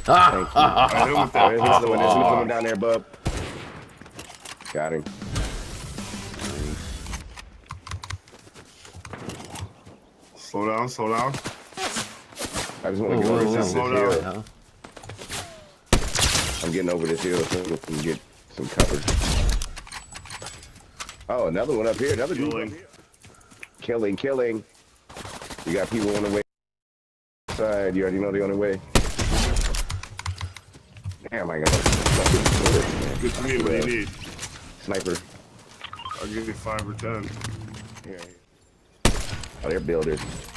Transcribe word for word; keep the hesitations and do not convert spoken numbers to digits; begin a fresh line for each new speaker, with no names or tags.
Thank you.
I hit him with that.
There's another one. There's another one down there, bub. Got him.
Slow down, slow down.
I just want to get over this
slow
hill.
down.
I'm getting over this hill so we can get some cover. Oh, another one up here. Another dude up here. Killing, killing. You got people on the way. Side. You already know they're on the way. Damn, I got a
Good to me. What do you need?
Sniper.
I'll give you five or ten.
Yeah. Oh, they're builders.